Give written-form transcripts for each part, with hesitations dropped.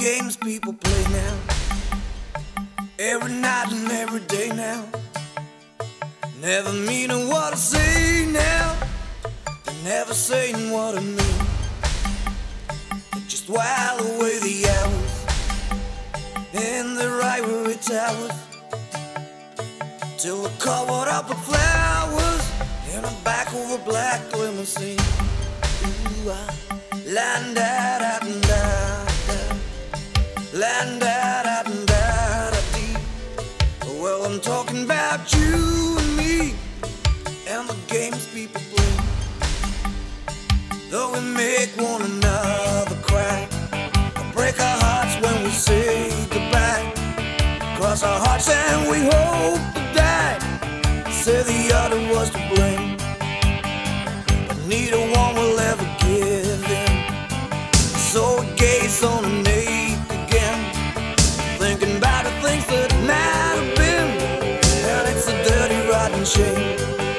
games people play now, every night and every day now. Never meaning what I say now, and never saying what I mean. They just while away the hours in the ivory towers, till they're covered up with flowers in the back of a black limousine. Ooh, la-da-da-da-da-da-da-da-da-dee. Well, I'm talking about you and me and the games people play. Though we make one another cry, break our hearts when we say goodbye, cross our hearts and we hope to die, say the other was to blame, but neither one will ever give in. So we gaze on the naked again, thinking about the things that might have been, and it's a dirty, rotten shame.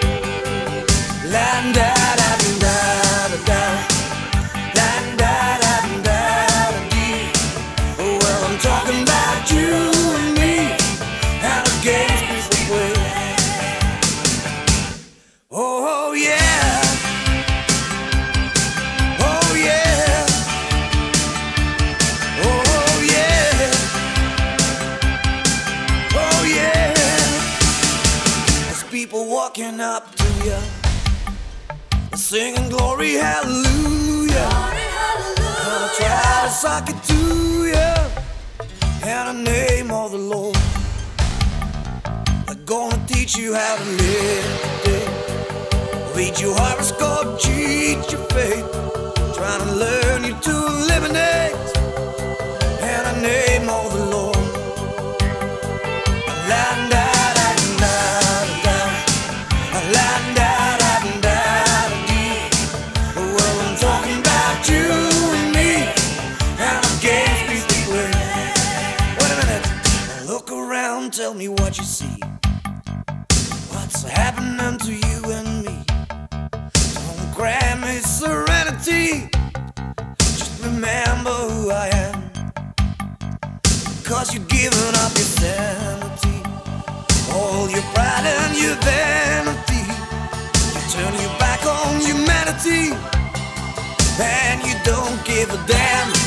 La-da-da-da-da-da, la-da-da-da-da-dee. Well, I'm talking about you and me and the games people play. Oh yeah, oh yeah, oh yeah, oh yeah. There's people walking up to you, singing glory, hallelujah. Glory, hallelujah. Gonna try to suck it to you in the name of the Lord. They're gonna teach you how to live today, read your horoscope, cheat your faith, trying to learn you to eliminate in the name of the Lord. La-da-da-da-da-da, la-da-da-da-da-dee. Well, I'm talking about you and me and the games people play. Wait a minute, look around, tell me what you see. What's happening to you and me? Don't grant me serenity, just remember who I am, 'cause you've given up your sanity, all your pride and your vanity. You turn your back on humanity, and you don't give a damn.